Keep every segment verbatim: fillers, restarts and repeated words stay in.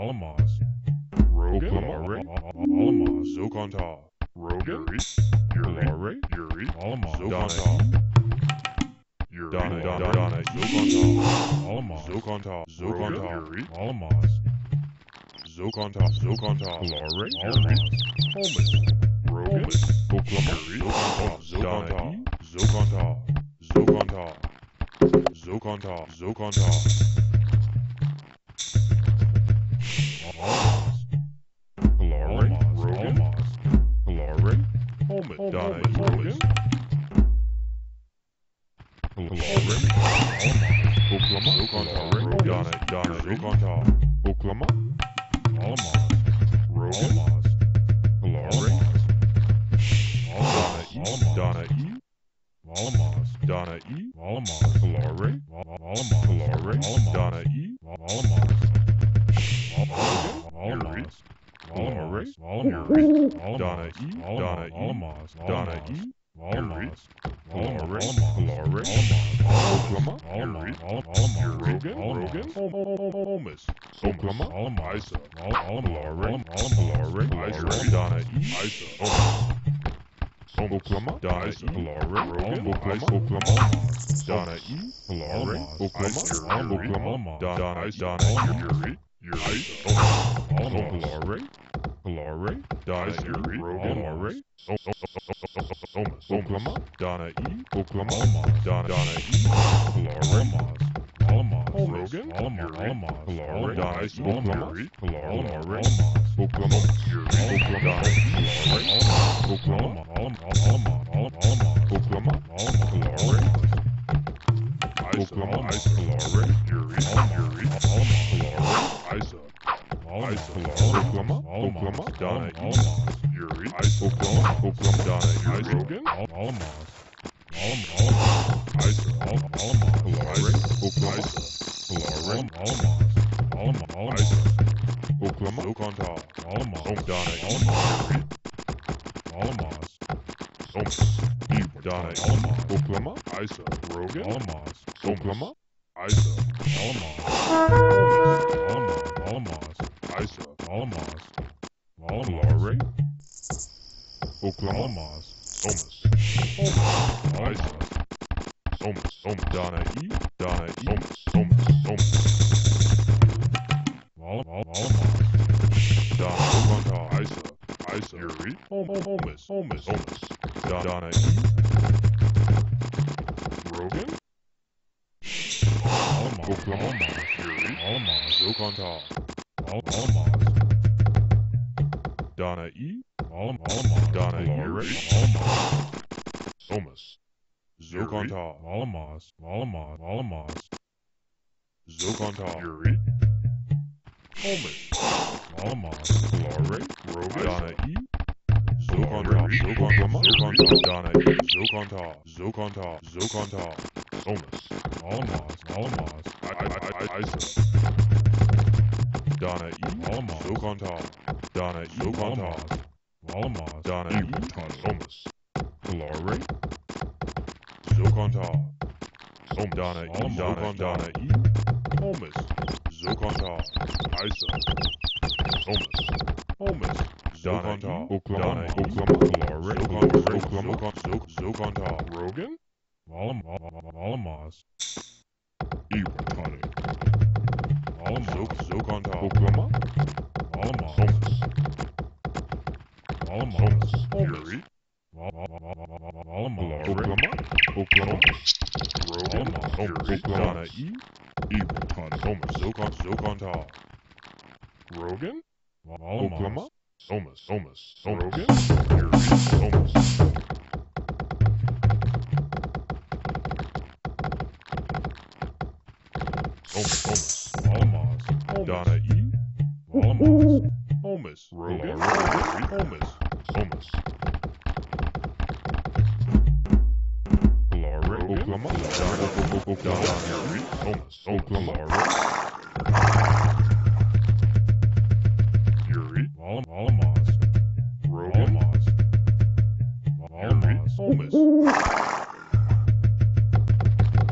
Alamos, Rogan, Alamos, Zokonta, Rogan, Yuri, Yuri, Alamos, Zokonta, Yuri, Donna, Donna, Donna, Zokonta, Alamos, Zokonta, Zokonta, Yuri, Alamos, Zokonta, Zokonta, Lore, Alamos, Holmes, Rogan, Oklahoma, Zokonta, Zokonta, Zokonta, Zokonta, Zokonta, Alamos, Hilare, Rogan, Hilare, Holmes, Donna, Rogan, Hilare, Oklahoma, Zokonta, Donna, Donna, Zokonta, Oklahoma, Alamos, Rogan, Hilare, Alamos, Donna E, Alamos, Donna E, Alamos, Hilare, Alamos, Hilare, Donna E, Alamos, Alamos, Alamos, Alamos, Donna E, Donna E, Alamos, Donna E, Alamos, Hilare, Hilare, Oklahoma, Alamos, Rogan, Rogan, Holmes, Oklahoma, Alamos, Isa, Hilare, Hilare, Isa, Donna E, Isa, Oklahoma, Donna E, Hilare, Rogan, Oklahoma, Donna E, Hilare, Oklahoma, Oklahoma, Donna, Donna, Yuri, Yuri, Hilare, Hilare, Donna, Yuri, Rogan, Hilare, Oklahoma, Donna E, Oklahoma, Donna, Donna E, Hilare, Alamos, Rogan, Alamos, Hilare, Donna, Oklahoma, Hilare, Oklahoma, Yuri, Oklahoma, Hilare, Oklahoma, Oklahoma, Hilare, Oklahoma, Hilare, Yuri, Yuri, Hilare, Isa, Isa, Oklahoma, Oklahoma, Donna, Yuri, Oklahoma, Oklahoma, Donna, Yuri, Rogan, Alamos, Alamos, Isa, Alamos, Hilare, Oklahoma, Hilare, Alamos, Alamos, Isa, Oklahoma, Zokonta, Alamos, Donna, Yuri, Alamos, Donna, Alamos, Oklahoma, Isa, Rogan, Alamos, Oklahoma, Isa, Alamos, Alamos, Alamos, Isa, Alamos, Hilare, Oklahoma, Alamos, Isa, Alamos, Donna E, Donna E, Alamos, Alamos, Alamos, Donna, Zokonta, Isa, Isa, Yuri, Holmes, Holmes, Holmes, Donna E, Rogan, Alamos, Oklahoma, Yuri, Alamos, Zokonta, Alamos, Donna E, Alamos, Donna Yuri, Alamos, Alamos, Zokonta, Alamos, Alamos, Alamos, Zokonta, Yuri, Holmes, Alamos, Hilare, Rogan, Donna E, Zokonta, Zokonta, Zokonta, Donna E, Zokonta, Zokonta, Zokonta, Alamos, Alamos, Alamos, Isa, Donna E, Alamos, Zokonta, Donna E, Zokonta, Alamos, Donna E, Alamos, Hilare, Zokonta, Donna E, Donna, Donna E, Alamos, Zokonta, Isa, Alamos, Alamos, Zokonta, Oklahoma, Oklahoma, Hilare, Oklahoma, Zokonta, Rogan, Alamos, Iwatani, Alamos, Zokonta, Oklahoma, Alamos, Alamos, Yuri, Alamos, Oklahoma, Oklahoma, Rogan, Alamos, Donna E, Iwatani, Alamos, Zokonta, Zokonta, Rogan, Oklahoma, Alamos, Alamos, Rogan, Yuri, Alamos. Alamos, Alamos, Donna E, Alamos, Alamos, Rogan, Alamos, Alamos, Hilare, Oklahoma, Donna, Oklahoma, Yuri, Alamos, Oklahoma, Yuri, Alamos, Rogan, Alamos, Alamos,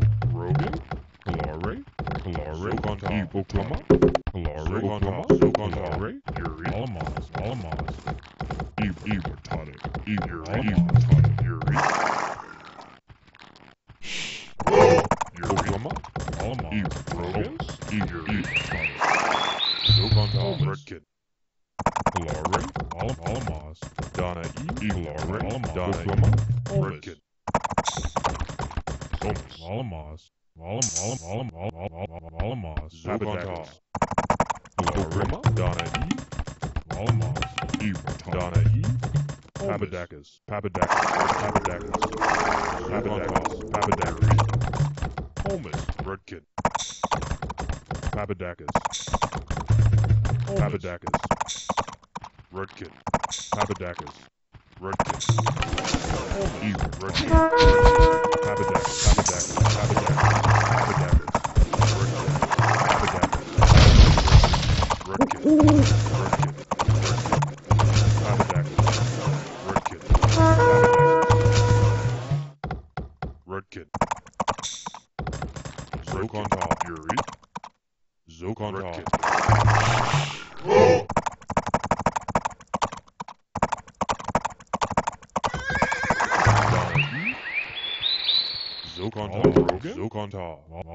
Rogan, Hilare, Hilare, Zokonta, Oklahoma, Hilare, Oklahoma, Zokonta, Alare, Yuri, Alamos, Alamos, Eve, Eve, Tonic, Eve, Yuri, Eve, Tonic, Yuri, Oklahoma, Alamos, Eve, Rogan, Eve, Yuri, Tonic, Zogontal, Redkin, Alare, Alamos, Donna, Eve, Alare, Alamos, Oklahoma, Redkin, Alamos, Alamos, Alamos, Zogontal, Oklahoma, Donna, Eve, Alamos, Eve, Donna, Eve, Papadakis, Papadakis, Papadakis, Papadakis, Papadakis, Holmes, Redkin, Papadakis, Papadakis, Redkin, Papadakis, Redkin, Eve, Redkin, Papadakis, Papadakis, Papadakis, Papadakis, Redkin, Papadakis, Redkin, Zokontal, Yuri, Zokontal, Zokontal, Rogan, Zokontal,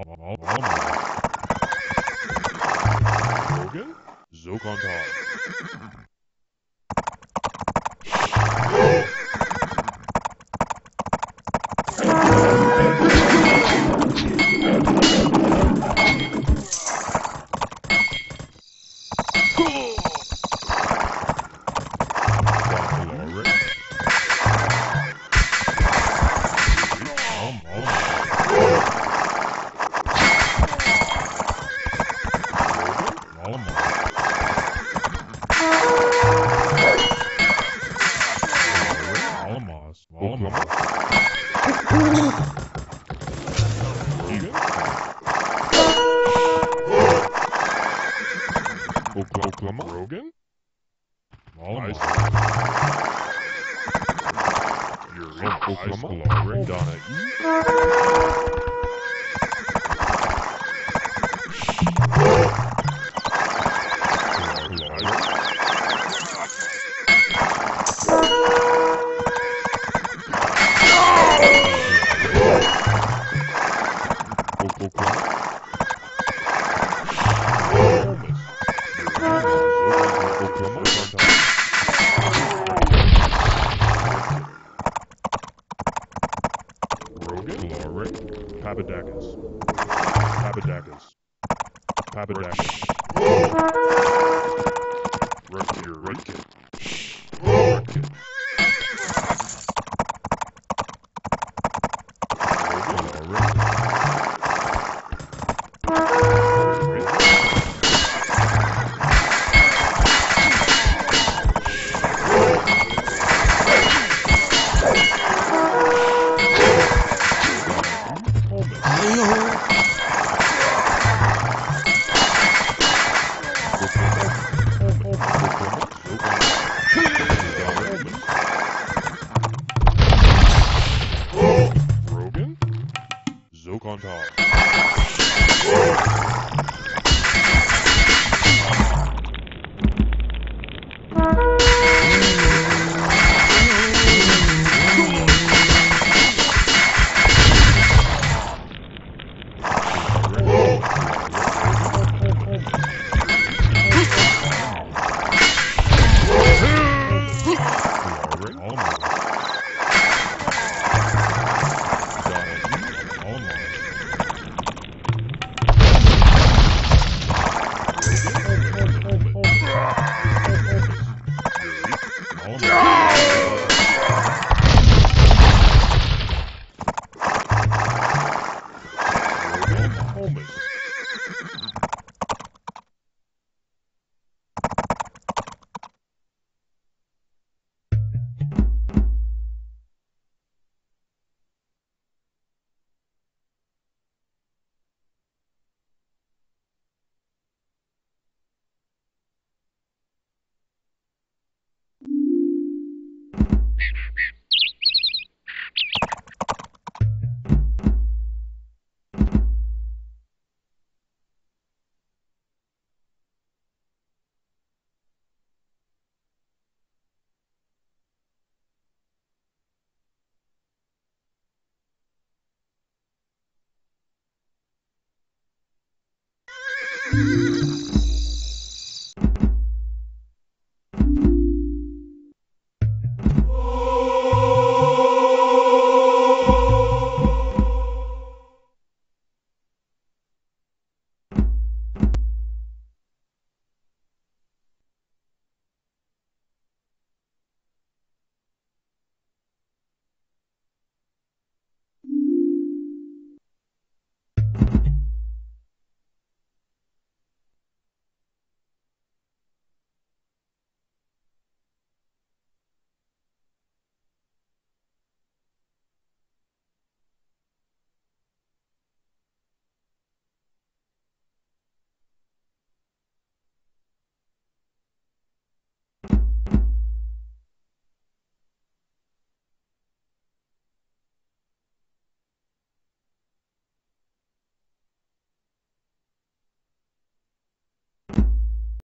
Rogan, Zokontal. Oklahoma, Rogan, Alamos, Yuri, Oklahoma, Donna, E.